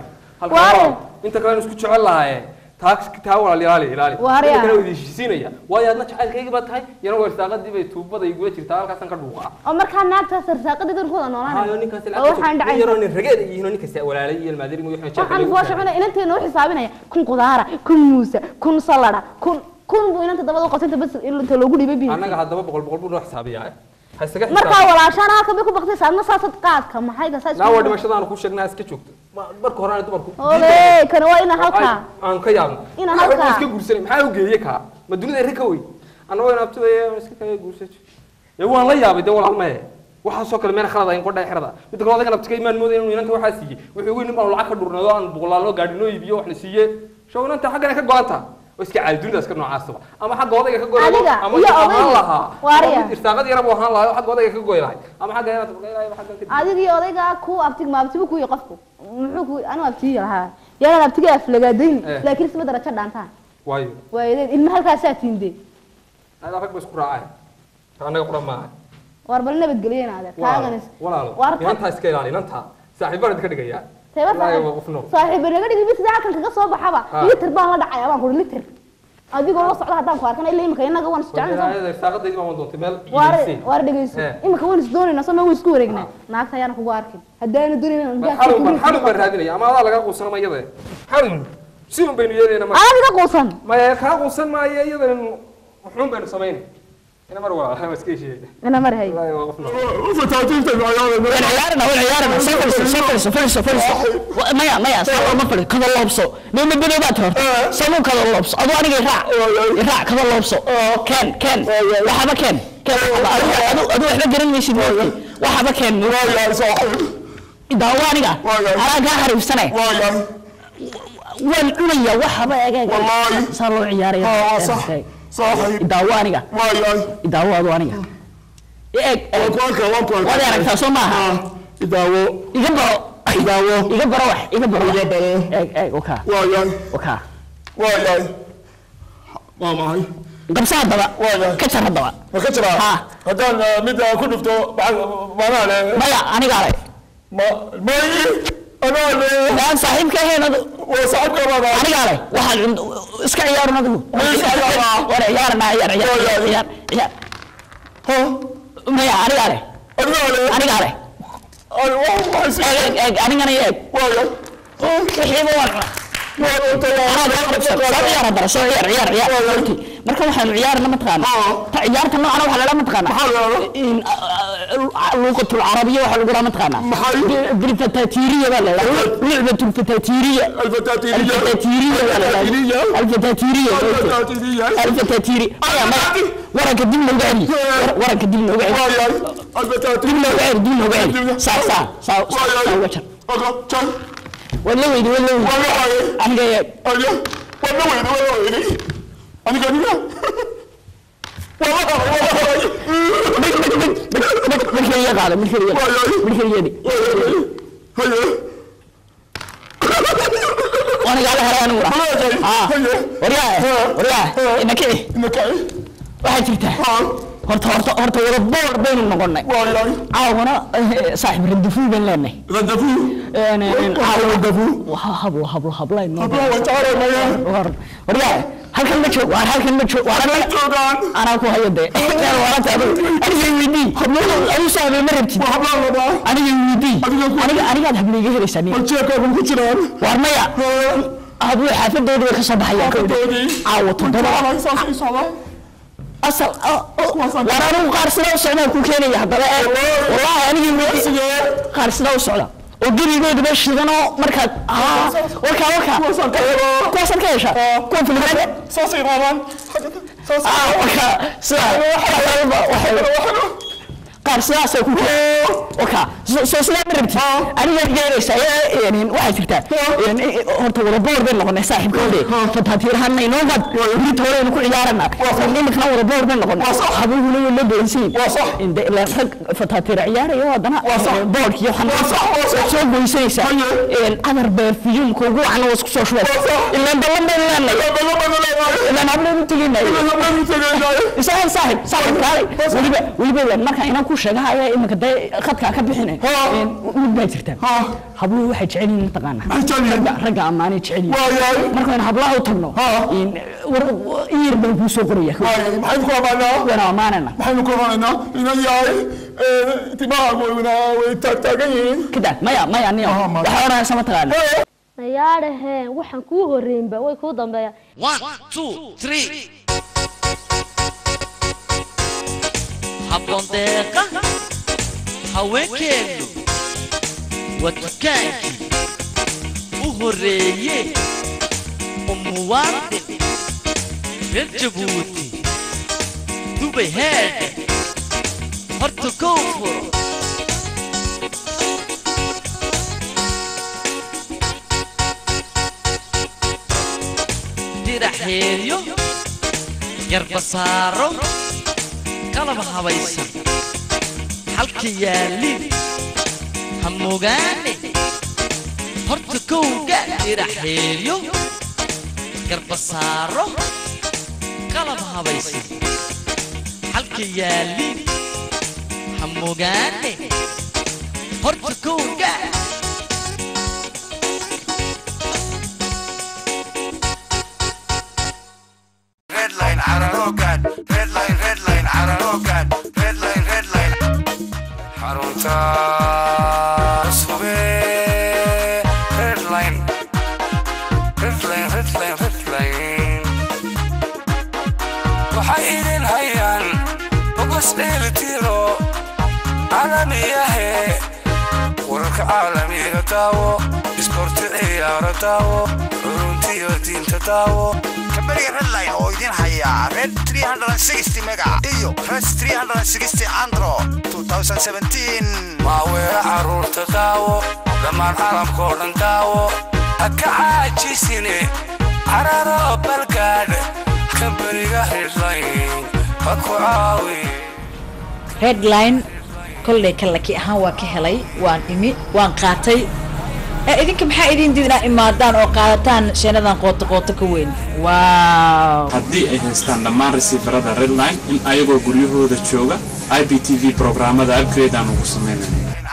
انت كمان اسكت شغل لها تاكس تاول يلالي واريا كانوا يدشينيا وايا adna jacaylkayga baad tahay yana war saaqadii bay tuubada igu jirtaa halkaas ka dhuuqa oo marka naagta saaqadii dadkooda noolaanay ayo ninkaas lacag yaro nin rageed iyo ninkaas walaalay iyo maadariga iyo waxaan jecel waxaan shaqada inanteena u xisaabinaya kun qudaara kun muusa kun salada kun buu inanta dabada u qabtay bas inta loogu dhibay bi anaga hadaba boqol buu xisaabiyaa marka walaashana ka bi ku baqtay saadna saasad qaadka maxay gasaa la wada mashadaan ku sheegnaa iska joogto marka horaan dumarku ole kana waa ina halka aan ka yaabno ina halka iska guursanay maxaa u geeyay ka ma dunida rika way ana waa abtay iska ka guursaday ee waan la yaabay de walaal ma waxa soo kale meel khalad ay qodhay xirada mid kale wadaga nabtay imaan mooday inuu inanta waxa siiyay wuxuu weyn baa lacag ka dhurnado aan boqolaalo gaadhino iibiyo wax la siiyay shaqada xagga ka go'anta iska caadunida iska noocaasba ama xagga wadaga ka go'ay ama ahaan lahaa irtaaqad yar buu ahaan lahaa xagga wadaga ka go'ay lahay ama xagga yar xagga adiga iyo odayga ku abtig ma abtigu ku qofku muxuu ku anu abtiga lahaa yara abtiga aflagaadayn laakiin isma darajo dhaantaan waayo ilma halkaas aatinde هذا فك بس قراءة أنا قراءة معه واربلنا بتقولين هذا كاغنس ولا أنت هسكيل علي أنت صاحب برد كده جاي لا يوقفنا صاحب برد كده بس ذاك كان كقصة بحبة لتر بان لا دعاء ما قول لتر أدي قول وصل هذا كوار كان إلا يمكن إنك وانس تعمل هذا ساقط دي ما مندون تمل وارد جيس يمكن وانس دوني ناس ما هو يسكورينا ناك ثيانا كوارك هدانا دوني حلو برهادني أما هذا لقى قصنا ما يده حلو سيم بينو يدنا ما هذا قصن ما يكاد قصن ما يده وحوم بين سمين أنا مرة أنا مسكين شيء أنا مرة هاي لا يوقفنا فتاتين والعيارنا سفر ما صار ما فرق كذا الله بصو نوم بدو باتر سمو كذا الله بصو أدو أنا يراع كذا الله بصو كان وحبا كان أدو إحنا قرن ماشي وحبا كان داوانيك أنا قاهر بسنة وين وحبا والله صاروا عياري صاحي داوانيك داوا داوانيك وانكوانك ولا يعرف تصومها داو يقبر اوكا واياي ماما هاي قبسات دبا كتر دبا كتر هدان ميدا كنفتو مايا اني قالي أنا صاحبك هنا وصاحبك هذا أنا قالي واحد عنده إسكع عيارنا ذو ولا عيارنا عيار ها ما يا أنا قالي أنا marka waxaan ciyaarna ma taqaan ta ciyaarta noocan waxa la ma taqaan luqatu al-arabiyya waxa lagu ma taqaan بالفتاتيريه ولا لعبه الفتاتيريه الفتاتيريه ورا قديم نوعي الفتاتيريه صح ولا ويدي انا جاي أنا قاعد وانا قاعد هران ورا انك واحد جبته هرت ولا بور بين النقطة عاونا صاحب ردفو بين لنا ردفو أنا عاون ردفو وهبل وريا هل كان مشوا أنا أكو هيدا أنا تعبان أنا يودي أنا صاحب مرتي أنا يودي أنا قاعد هبلي غير سني ورميا أبو حافظ دودي كسب حياة عاوت أصل لا أنا قارسنا وصعنا كل كان يهبل والله أنا يمشي قارسنا وصعنا وقولي يقول باش لنا مركز وكا كوصل كيش كون في المدرسة صوصي رومان صوصي وكا قارسنا سوكو وكا صوصي مربتي أنا جالس يعني واحد سكتة يعني هرت ولا بور بين لغنا صاحب كله فتحتير هنا ينوبت ولي توري نكون عيارنا اللي نكنا ولا بور بين لغنا صاحبه هو اللي بينسين إن لا فتحتير عيار يا ودنا بور كيو حنا صوب بينسيسا أنا بفيلم كوجو أنا وسكسو شوي إلا إلا نعمل تجينا صاحب كاري ولي ما كان ينام كوشة هاي إما كده خدك كبحنا مدة ترتب حبلو واحد شعلي نتقانا رجع معاني شعلي مركنا حبلاه وطلنا يربي بوسوقرية محل كومانا وأنا معنا محل كومانا إنا ياي تباع وتاجين كده ما يعني وحنا سما تقانا yaadhahe waxaan kuu horeynba way kuu dambeeyaa 1 2 3 habboon deeqa haweenkeenu wadkaankii u horeeye umuwaadin reer jabuuti dubay heedhe horta kow furo diraxeeyo garbasaaro qalab habaysan halka yaalin hamogaane horta kowga diraxeeyo garbasaaro qalab habaysan halka yaalin hamogaane horta kowga تاو اسبورت عيار تاو runtii diinta taawo كبري ريد لاين oo idin haya red 360 mega iyo red 360 andro 2017 ma weera caruurta taawo dhamaan caalamka oo dhan taawo haka caajisine cararo balgaadh kabariga red line haku caawi red line كل كلكي أها وكهلي وان إمي وان قاتي إذن كم حائدين دينا إمادان أو قاتان شينادان قوت كوين واو هدي أيضا ستاندمان ريسيفر هذا ريد لاين إن أيضا قريبه هذا الشوغا IPTV برنامج هذا أبكريد عنه قسمينا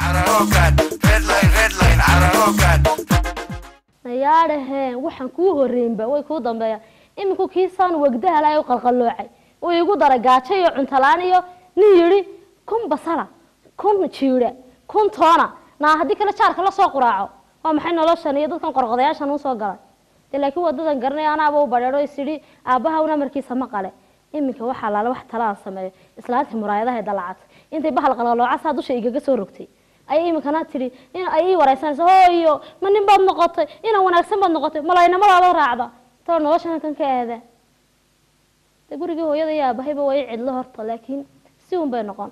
ريد لاين عراروكاد yaadhahe waxaan kuu horeynba way kuu dambeeyaa iminku kiisaan wagdaha laayo qalqaloocay oo igu daray gaajo iyo cunto la'aan iyo nin yiri kun basala kun jiira kun toona naa haddii kale jaarka la soo quraaco waa maxay noloshan iyo dadkan qorqodayaashan u soo galay laakiin wadadan garanay anaaba u badheero isiri aabaha una markiisa maqale iminka waxa laala wax talaan sameeyo islaanta muraayadaha dalacad intay bahal qalqalooca saa dusha igaga soo rogtay ay iminkana tiri in ay waraysanayso hooyo ma nin baad noqotay ina wanaagsan baad noqotay malaynimadaada raacda too noloshan kan ka aada gurigii hooyada iyo aabahayba way cidlo horta laakiin si un bay noqon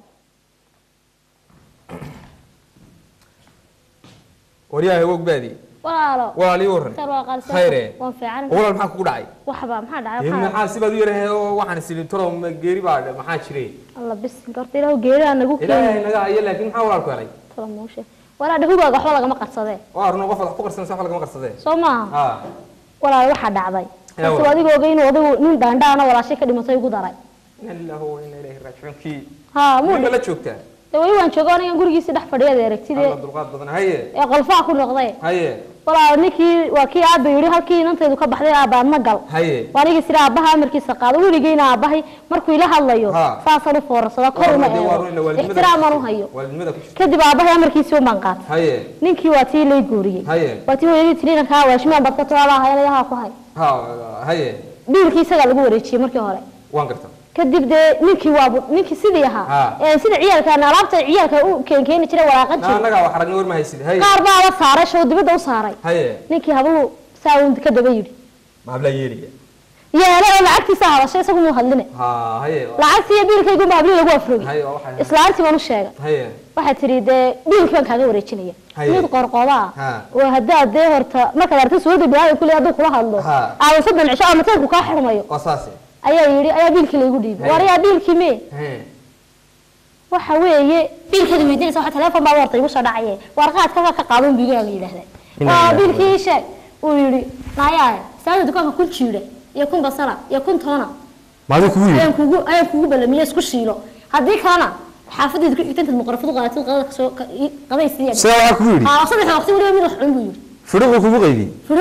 وريها هو قبادي ولا لي ورن خيره ولا maxaa ku dhacay waxba maxaa dhacay in maxaa sibad yiraahdo waxaan silin toro ma geeri baad maxaa jiray alla bis gortay ilaahu geeri anagu ilaahay naga ay laakiin maxaa walaal ku helay salaamoosh wala dhahuga waxba laga ma qarsadee waa run qof wax ku qarsan sax laga ma qarsadee Soomaa wala waxa dhacday soo adigu ogeyn wadagu nin daandhaana walaashay ka dhimatay ugu daray ilaahu wa inna ilayhi raaji'un ki muu la joogtaa way waan joogaanay gurigiisa dhex fadhiyada aragtidee Allah dulqaad badan haye qolfaa ku noqday haye wala ninkii waa kii aabba yiri halkii inanteedu ka baxday aabba ma gal haye waaniga sira aabaha markiisa qaado wiligeena aabahay markuu ila hadlayo faasadu foorsada kor uma ixtiraaman u hayo kadib aabahay markiisa u manqaat haye ninkii waa tii lay guuriyay waa tii hooyadii tirina ka waashmaan badka tooba hayanaha ku hay haye dhiilkiisa lagu wareejiyay markii hore waan gartaa kadib de ninkii sidii ahaa sida ciyaalkan alaabta ciyaalka u keeni jiray walaaqan jiray anaga wax ragna war ma haysid hay qaar baa la saaray show dibadda u saaray ninkii hablu saawun ka daba yiri ma habla yeeliya yeelo lacagtiisa hadashay isagu muu hadline lacagtii biilkaygu ma habli lagu afrogay islaantii baan u sheegay waxay tiri de biilkii baan kaaga wareejinaya mid qorqoda oo hadaa de horta marka aragtay suurada bilaay kulli haduu kula hadlo aan sadan cisho ama taanku ka xirmayo qasaasi ayaa yiri ayaa biilkii lagu dhiibay wariya biilkii me waxa weeye biilkii weydiinaysa waxa telefoon baa wartay ugu soo dhacay warqaad ka qaadan biigaaga yiraahday waa biilkii sheeg uu yiri naayaa saada dukaanka ku jiira iyo kun basala iyo kun toona maadu kugu ayaan kugu balamiyo isku shiilo hadii kana xaafadii ku xigtay muqarrafadu qaatay qaadka soo qabaysiya saa ku yiri saddex waqti wali mid wax cunbu yiri furuqu kugu qaybi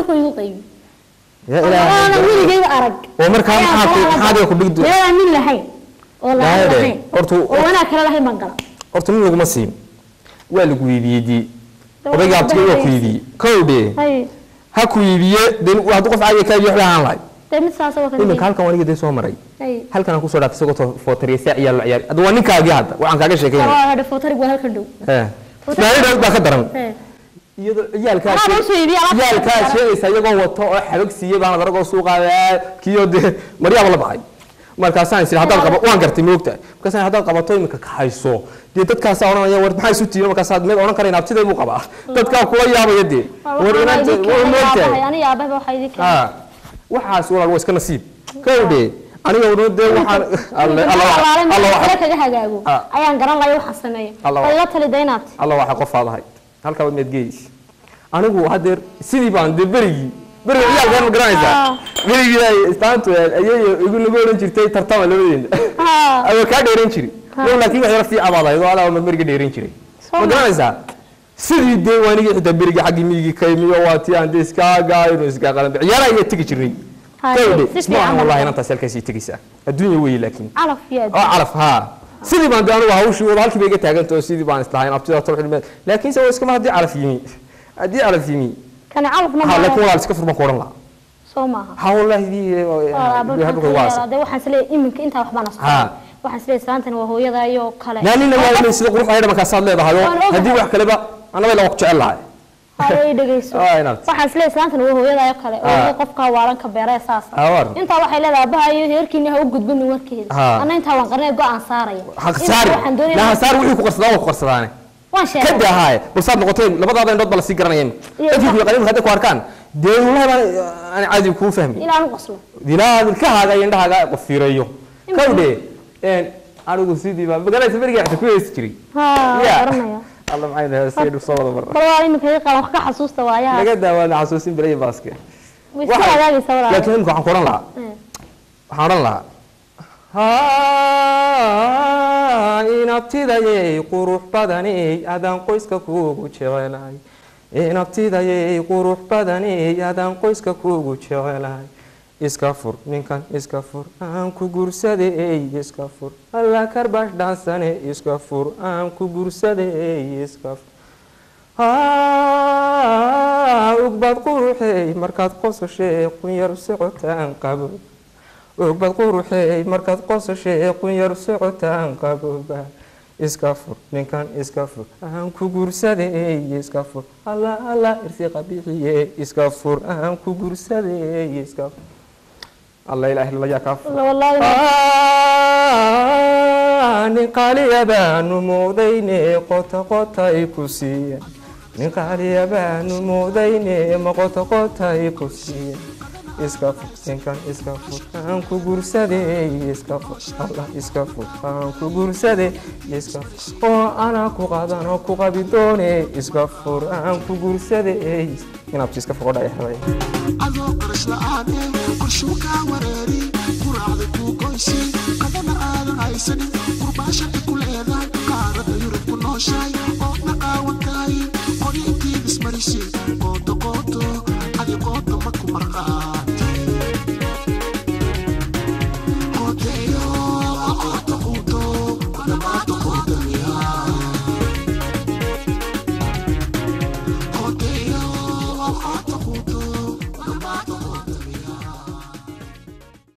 ya ilaahay ana wiligayga arag oo markaa maxaa ku dhigdo meela min lahayn oo lahayn oo wana kala lahayn bangala horta min lagu ma siin waa lagu weydiiyay odayga abtiga waa ku weydiiyay kowde ha ku weydiiyay den waa qof caadi ka yahay waxaan lahayn temid saasa waa kan halkan waniga day soo maray halkan aan ku soo dhaafay isagoo footariyay ciyaal ciyaar adu waa ninkaagi hadda waxaan kaaga sheekeynaa waa hada footarig waa halkan dhow maalidan baa ka daran iyadoo ciyaalkaas sheegaysa iyagoo wato oo xabag siiyay baan darago suuqaada kiyo de mariyaaba la baxay markaasaan isla hadal qabo waan gartay moogta markaasaan hadal qabato imika ka hayso de dadkaas oranaya war maxay isu tiiro markaas aad mid oran kareen abtiday buu qabaa dadka kula yaabaya de war inaad moogtahay ani yaababa waxa idin waxaas walaal waa iska nasiib kowde aniga wadoo de waxaan Allah kaga hagaago ayaan garan lahayn waxa sameeyo wala tali daynaad Allah waxa qof aadahay halka wad meed geeyis anigu hadeer sidii baan de berigi ciyaalkan ma garanaysaa berigi ay istaantu ayay igu nagu oran jirtay tartama labadeena ayo ka dheeran jiray laakiin wax yar fi abaaday oo ala berigi dheeran jiray ma garanaysaa sidii de waanigi xitaa berigi xaqi miigi kaymiyo waati aan de iska gaayno iska qalan ciyaara ay tigi jirnay kowde subhana allah inta salkaasi tigisa adduunyo weey laakiin calaf ha sidii baan anigu hawshii wada halkii bay iga taagantoo sidii baan islahayn abtida tawxiid laakiin se iska ma hadii calaf yimi kana calaf ma ha laakiin waa iska furman koran la soo maaha ha wallahi hadda waxaan isleeyahay iminka inta wax baan asxaa waxaan isleeyahay saantan waa hooyada iyo kale naalina waa sida qurux ay dhamanka saad leedahay hadii wax kale ba anaga la waqti jecel lahay ay dhageyso waxaan isleeyahay saantan waa hooyada iyo kale oo qofka waalan ka beeray saas inta waxay leedahay abaha iyo heerkiina ha u gudbin warkeeda ana inta waan qarnay go'aan saaraya waxaan doonayaa la saar wixii ku qarsadaa ku qarsadaane waan sheegay kada haay bulsad noqotay labadaada indhood bal si garanayeen dadkii qaliin hadda ku arkaan dee wallahi aan caadi ku fahmi ilaa aan qoslo dilaa ka haaga indhaha qof fiirayo kawde anigu sidii baa magalaysa bariga xita ku hees jiray garanaya Allah macayna sayid soo wada mar bal imika qalan wax ka xasuusta waayaa laga daawada xasuusin bilay baaske waxa hagaagaysa walaal laakiin waxaan qoran lahaa inabtidayay qurux badanay adaan qoyska kuugu jecelahay inabtidayay qurux badanay adaan qoyska kuugu jecelahay iska fur ninkan iska fur aan ku gursaday iska fur alla karbash dhansane iska fur aan ku gursaday iska fur ugbad quruxay markaad qososhay qunyar socotaan qabo ugbad quruxay markaad qososhay qunyar socotaan qaboba iska fur ninkan iska fur aan ku gursaday iska fur alla irsi qabixiye iska fur aan ku gursaday iska fur الله إله إلا الله يكفر والله نقال يبان موديني قطة قطة يكسي نقال يبان موديني ما قطة قطة يكسي اسكافر إنكان اسكافر أنكو غرسدي اسكافر الله اسكافر أنكو غرسدي اسكافر أنا كوغادا أنا كوغابيدوني اسكافر أنكو غرسدي هنا بتسكا فوق يا حبايبي أنا قرش لعاني قرشوكا وريري قرعدك وقويسي قدنا آلو عيسني قرباشا كل إذا قارد يورد كل شيء